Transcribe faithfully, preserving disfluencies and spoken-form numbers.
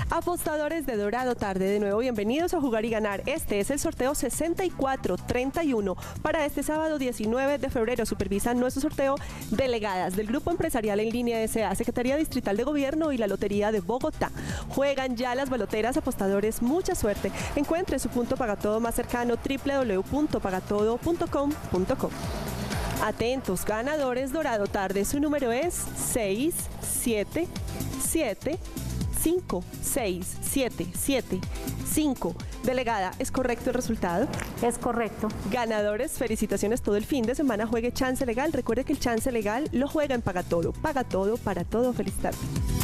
Apostadores de Dorado Tarde, de nuevo bienvenidos a Jugar y Ganar. Este es el sorteo sesenta y cuatro treinta y uno para este sábado diecinueve de febrero. Supervisan nuestro sorteo delegadas del Grupo Empresarial en Línea S A, Secretaría Distrital de Gobierno y la Lotería de Bogotá. Juegan ya las baloteras, apostadores, mucha suerte. Encuentre su punto Pagatodo más cercano, doble u doble u doble u punto pagatodo punto com punto co. Atentos, ganadores Dorado Tarde, su número es seis siete siete cinco seis siete siete cinco. Delegada, ¿es correcto el resultado? Es correcto. Ganadores, felicitaciones. Todo el fin de semana juegue Chance Legal. Recuerde que el Chance Legal lo juega en Pagatodo. Pagatodo para todo. Feliz tarde.